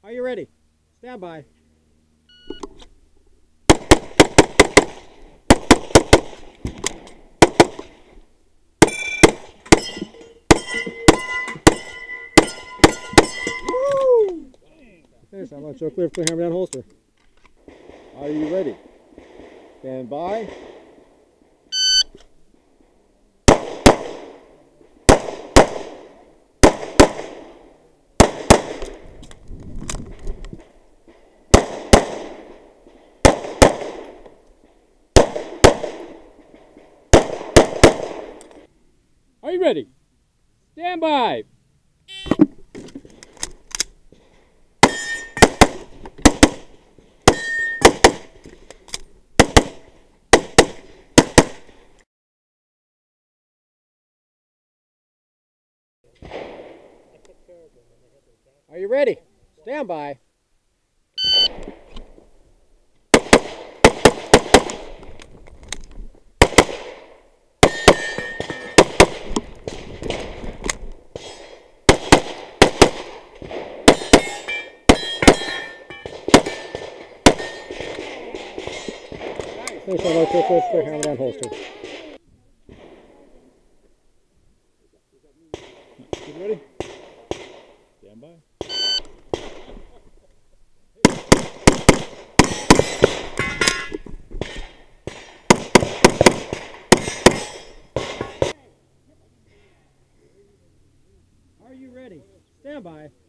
Are you ready? Stand by. Woo! Finish. I'm going to show clear hammer down holster. Are you ready? Stand by. Are you ready? Stand by. Are you ready? Stand by. Finish. I'm going to show clear hammer down holster. You ready? Stand by. Are you ready? Stand by.